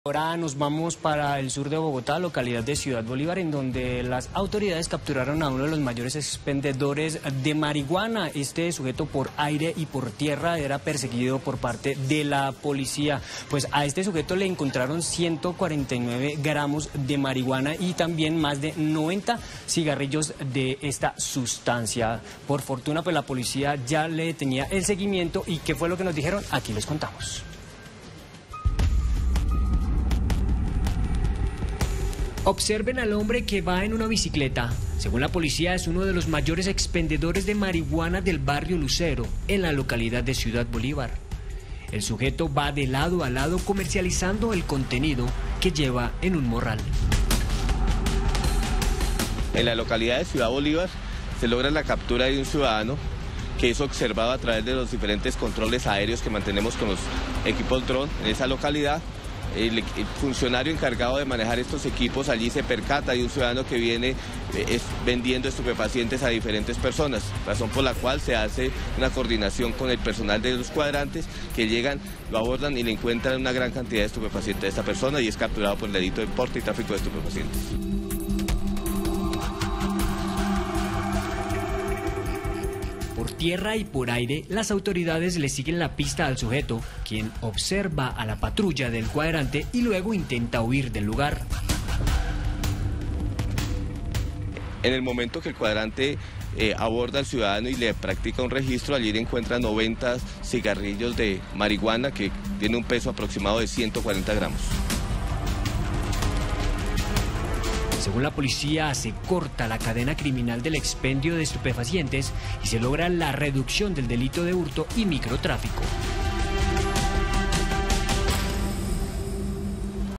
Ahora nos vamos para el sur de Bogotá, localidad de Ciudad Bolívar, en donde las autoridades capturaron a uno de los mayores expendedores de marihuana. Este sujeto por aire y por tierra era perseguido por parte de la policía. Pues a este sujeto le encontraron 149 gramos de marihuana y también más de 90 cigarrillos de esta sustancia. Por fortuna, pues la policía ya le tenía el seguimiento. ¿Y qué fue lo que nos dijeron? Aquí les contamos. Observen al hombre que va en una bicicleta. Según la policía, es uno de los mayores expendedores de marihuana del barrio Lucero, en la localidad de Ciudad Bolívar. El sujeto va de lado a lado comercializando el contenido que lleva en un morral. En la localidad de Ciudad Bolívar se logra la captura de un ciudadano que es observado a través de los diferentes controles aéreos que mantenemos con los equipos dron en esa localidad. El funcionario encargado de manejar estos equipos allí se percata de un ciudadano que viene vendiendo estupefacientes a diferentes personas, razón por la cual se hace una coordinación con el personal de los cuadrantes que llegan, lo abordan y le encuentran una gran cantidad de estupefacientes de esta persona y es capturado por el delito de porte y tráfico de estupefacientes. Por tierra y por aire, las autoridades le siguen la pista al sujeto, quien observa a la patrulla del cuadrante y luego intenta huir del lugar. En el momento que el cuadrante aborda al ciudadano y le practica un registro, allí le encuentra 90 cigarrillos de marihuana que tiene un peso aproximado de 140 gramos. Según la policía, se corta la cadena criminal del expendio de estupefacientes y se logra la reducción del delito de hurto y microtráfico.